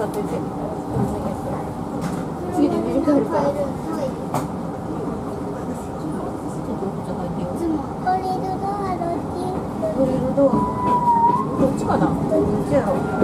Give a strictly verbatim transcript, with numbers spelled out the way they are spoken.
っといて。次でメルカリから。ちょっとお靴履いてよ。 ドリルドアどっち？ ドリルドア。どっちかな？どっちやろう。